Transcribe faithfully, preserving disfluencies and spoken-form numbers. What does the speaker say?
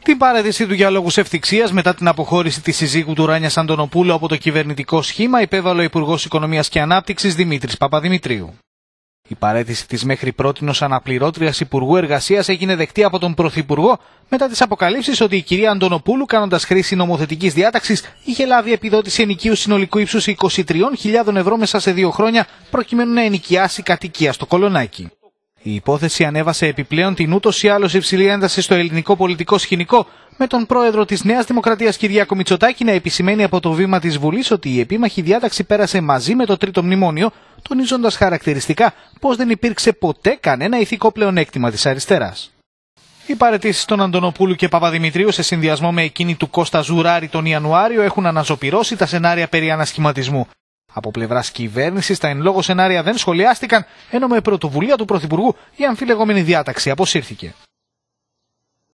Την παρέτηση του για λόγους ευτυχίας μετά την αποχώρηση της συζύγου του Ράνιας Αντωνοπούλου από το κυβερνητικό σχήμα υπέβαλε ο Υπουργός Οικονομίας και Ανάπτυξης Δημήτρης Παπαδημητρίου. Η παρέτηση της μέχρι πρότινος αναπληρώτριας Υπουργού Εργασίας έγινε δεκτή από τον Πρωθυπουργό μετά τις αποκαλύψεις ότι η κυρία Αντωνοπούλου, κάνοντας χρήση νομοθετικής διάταξης, είχε λάβει επιδότηση ενοικίου συνολικού ύψους είκοσι τρεις χιλιάδες ευρώ μέσα σε δύο χρόνια προκειμένου να ενοικιάσει κατοικία στο Κολονάκι. Η υπόθεση ανέβασε επιπλέον την ούτως ή άλλως υψηλή ένταση στο ελληνικό πολιτικό σκηνικό, με τον πρόεδρο της Νέας Δημοκρατίας Κυριάκο Μητσοτάκη να επισημαίνει από το βήμα της Βουλής ότι η επίμαχη διάταξη πέρασε μαζί με το τρίτο μνημόνιο, τονίζοντας χαρακτηριστικά πως δεν υπήρξε ποτέ κανένα ηθικό πλεονέκτημα της αριστεράς. Οι παραιτήσεις των Αντωνοπούλου και Παπαδημητρίου σε συνδυασμό με εκείνη του Κώστα Ζουράρη τον Ιανουάριο έχουν αναζωπυρώσει τα σενάρια περί ανασχηματισμού. Από πλευράς κυβέρνησης, τα εν λόγω σενάρια δεν σχολιάστηκαν, ενώ με πρωτοβουλία του Πρωθυπουργού η αμφιλεγόμενη διάταξη αποσύρθηκε.